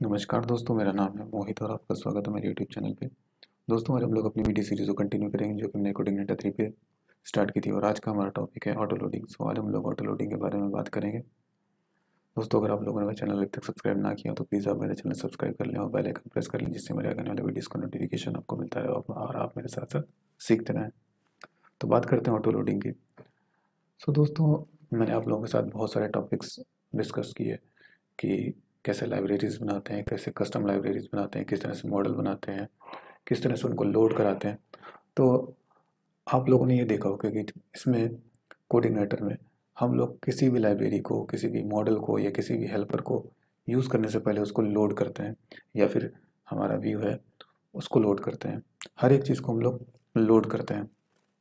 नमस्कार दोस्तों, मेरा नाम है मोहित और आपका स्वागत है मेरे यूट्यूब चैनल पे। दोस्तों, आज हम लोग अपनी वीडियो सीरीज़ को कंटिन्यू करेंगे जो कि हमने कोडिंग डेटा 3 पे स्टार्ट की थी और आज का हमारा टॉपिक है ऑटो लोडिंग। सो आज हम लोग ऑटो लोडिंग के बारे में बात करेंगे। दोस्तों, अगर आप लोगों ने मेरा चैनल अभी तक सब्सक्राइब ना किया तो प्लीज़ आप मेरे चैनल सब्सक्राइब कर लें और बेल आइकन प्रेस कर लें, जिससे मेरे आने वाले वीडियोज़ का नोटिफिकेशन आपको मिलता रहे और आप मेरे साथ साथ सीखते रहें। तो बात करते हैं ऑटो लोडिंग की। सो दोस्तों, मैंने आप लोगों के साथ बहुत सारे टॉपिक्स डिस्कस किए कि कैसे लाइब्रेरीज़ बनाते हैं, कैसे कस्टम लाइब्रेरीज़ बनाते हैं, किस तरह से मॉडल बनाते हैं, किस तरह से उनको लोड कराते हैं। तो आप लोगों ने ये देखा होगा कि इसमें कोडिंग में हम लोग किसी भी लाइब्रेरी को, किसी भी मॉडल को या किसी भी हेल्पर को यूज़ करने से पहले उसको लोड करते हैं या फिर हमारा व्यू है उसको लोड करते हैं। हर एक चीज़ को हम लोग लोड करते हैं।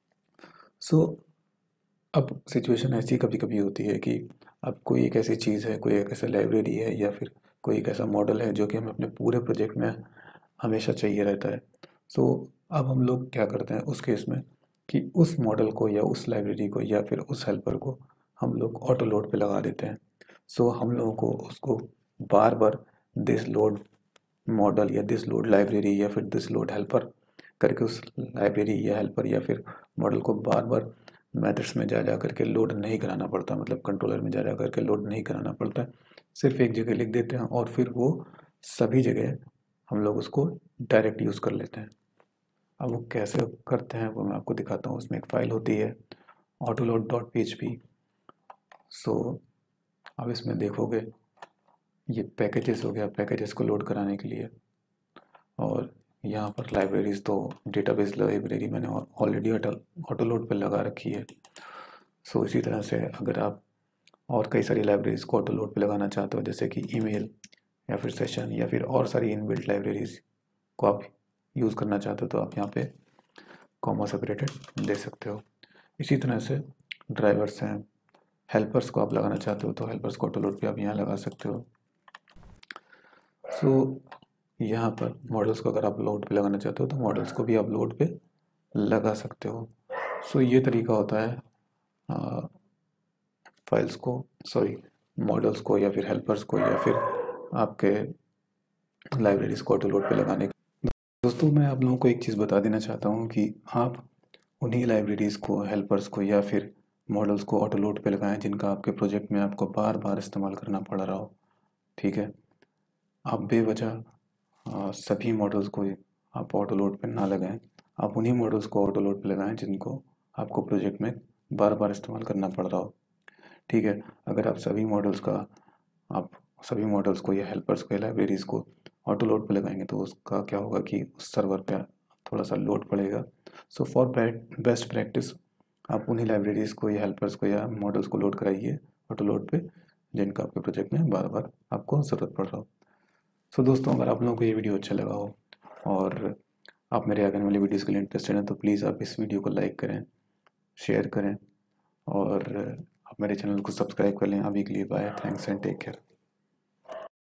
सो अब सिचुएशन ऐसी कभी कभी होती है कि अब कोई एक ऐसी चीज़ है, कोई एक ऐसा लाइब्रेरी है या फिर कोई एक ऐसा मॉडल है जो कि हमें अपने पूरे प्रोजेक्ट में हमेशा चाहिए रहता है। सो अब हम लोग क्या करते हैं उस केस में कि उस मॉडल को या उस लाइब्रेरी को या फिर उस हेल्पर को हम लोग ऑटो लोड पे लगा देते हैं। सो हम लोगों को उसको बार बार दिस लोड मॉडल या दिस लोड लाइब्रेरी या फिर दिस लोड हेल्पर करके उस लाइब्रेरी या हेल्पर या फिर मॉडल को बार बार मेथड्स में जा करके लोड नहीं कराना पड़ता, मतलब कंट्रोलर में जा करके लोड नहीं कराना पड़ता। सिर्फ एक जगह लिख देते हैं और फिर वो सभी जगह हम लोग उसको डायरेक्ट यूज़ कर लेते हैं। अब वो कैसे करते हैं वो मैं आपको दिखाता हूँ। उसमें एक फ़ाइल होती है autoload.php। सो अब इसमें देखोगे ये पैकेजेस हो गया, पैकेजेस को लोड कराने के लिए। और यहाँ पर लाइब्रेरीज़ तो डेटाबेस लाइब्रेरी मैंने ऑलरेडी ऑटो लोड पर लगा रखी है। सो इसी तरह से अगर आप और कई सारी लाइब्रेरीज़ को ऑटो लोड पे लगाना चाहते हो, जैसे कि ईमेल या फिर सेशन या फिर और सारी इनबिल्ट लाइब्रेरीज़ को आप यूज़ करना चाहते हो तो आप यहाँ पे कॉमा सेपरेटेड दे सकते हो। इसी तरह से ड्राइवर्स हैं, हेल्पर्स को आप लगाना चाहते हो तो हेल्पर्स को ऑटो लोड पे आप यहाँ लगा सकते हो। सो यहाँ पर मॉडल्स को अगर आप लोड पे लगाना चाहते हो तो मॉडल्स को भी आप लोड पे लगा सकते हो। सो ये तरीका होता है फाइल्स को, सॉरी, मॉडल्स को या फिर हेल्पर्स को या फिर आपके लाइब्रेरीज को ऑटो लोड पे लगाने का। दोस्तों, मैं आप लोगों को एक चीज़ बता देना चाहता हूँ कि आप उन्हीं लाइब्रेरीज़ को, हेल्पर्स को या फिर मॉडल्स को ऑटो लोड पे लगाएं जिनका आपके प्रोजेक्ट में आपको बार बार इस्तेमाल करना पड़ रहा हो। ठीक है, आप बेवजह सभी मॉडल्स को आप ऑटो लोड पे ना लगाएं। आप उन्हीं मॉडल्स को ऑटो लोड पे लगाएं जिनको आपको प्रोजेक्ट में बार बार इस्तेमाल करना पड़ रहा हो। ठीक है, अगर आप सभी मॉडल्स को या हेल्पर्स को या लाइब्रेरीज़ को ऑटो लोड पे लगाएंगे तो उसका क्या होगा कि उस सर्वर पे थोड़ा सा लोड पड़ेगा। सो फॉर बेस्ट प्रैक्टिस आप उन्हीं लाइब्रेरीज़ को या हेल्पर्स को या मॉडल्स को लोड कराइए ऑटो लोड पे जिनका आपके प्रोजेक्ट में बार बार आपको ज़रूरत पड़ रहा हो। सो दोस्तों, अगर आप लोगों को ये वीडियो अच्छा लगा हो और आप मेरे आगे वाली वीडियोज़ के लिए इंटरेस्टेड हैं तो प्लीज़ आप इस वीडियो को लाइक करें, शेयर करें और आप मेरे चैनल को सब्सक्राइब कर लें। अभी के लिए bye, thanks and take care.